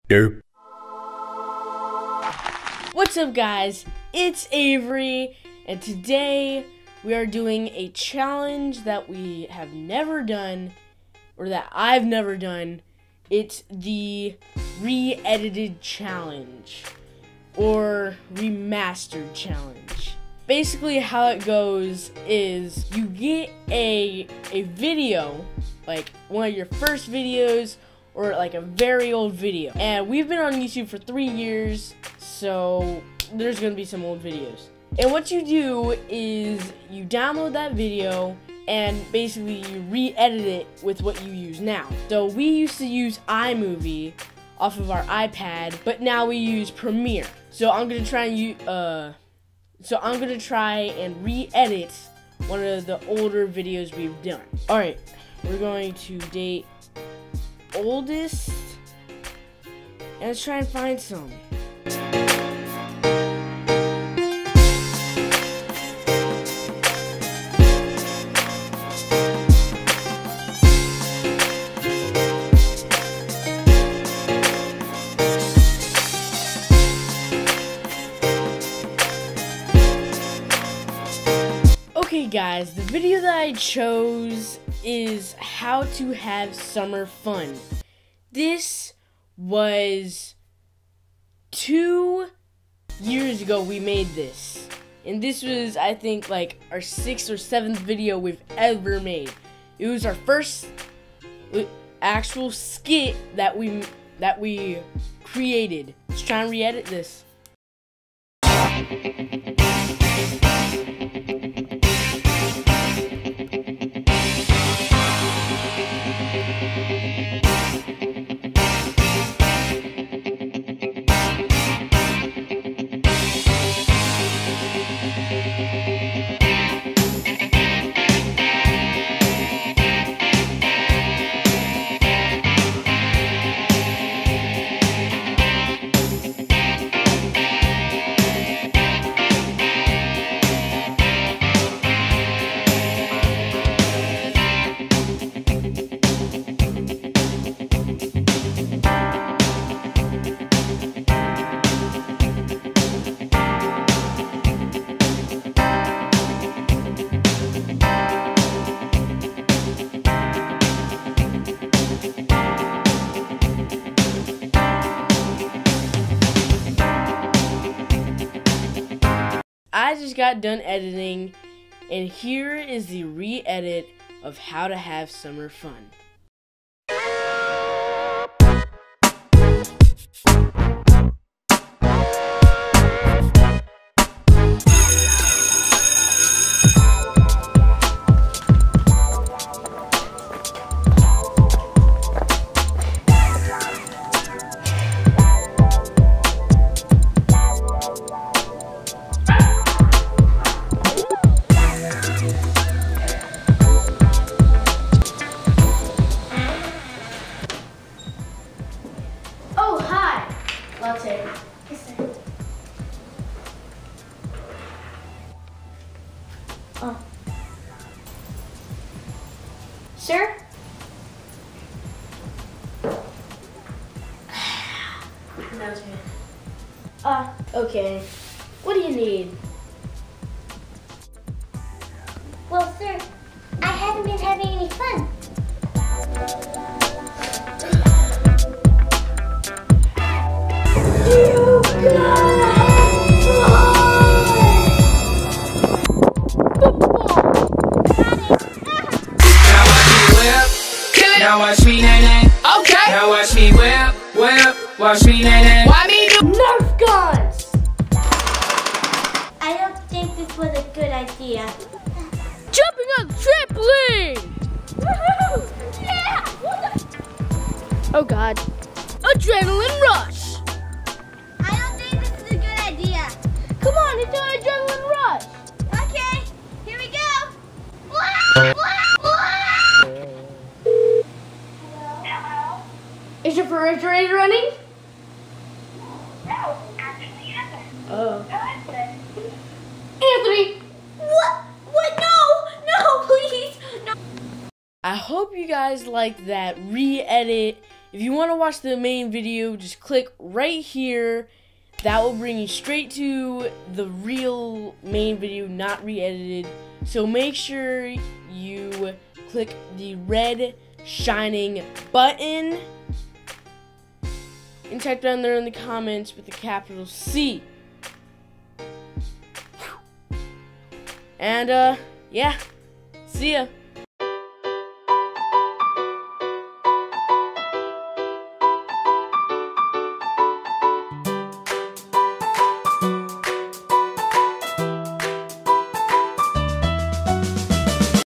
Derp. What's up, guys? It's Avery, and today we are doing a challenge that we have never done, or that I've never done. It's the re-edited challenge, or remastered challenge. Basically how it goes is you get a video, like one of your first videos, or like a very old video. And we've been on YouTube for 3 years, so there's gonna be some old videos. And what you do is you download that video and basically you re-edit it with what you use now. So we used to use iMovie off of our iPad, but now we use Premiere. So I'm gonna try and re-edit one of the older videos we've done. Alright, we're going to date oldest, and let's try and find some. Okay guys, the video that I chose is how to have summer fun. This was 2 years ago we made this. And this was, I think, like our 6th or 7th video we've ever made. It was our first actual skit that we created. Let's try and re-edit this. I just got done editing, and here is the re-edit of how to have summer fun. Latte. Yes, sir. Oh. Sir? No, it's good. Okay. What do you need? Well, sir, I haven't been having any fun. Now watch me nae nae. Okay. Now watch me whip, whip. Watch me nae nae. Why me do Nerf guns? I don't think this was a good idea. Jumping on the trampoline! Woohoo! Yeah! Oh God. Adrenaline rush! I don't think this is a good idea. Come on, it's an adrenaline rush! Okay, here we go. Is your refrigerator running? No, actually hasn't. Oh. Husband. Anthony! What? What? No! No, please! No! I hope you guys liked that re-edit if you want to watch the main video, just click right here. That will bring you straight to the real main video, not re-edited. So make sure you click the red shining button and type down there in the comments with the capital C. And yeah, see ya.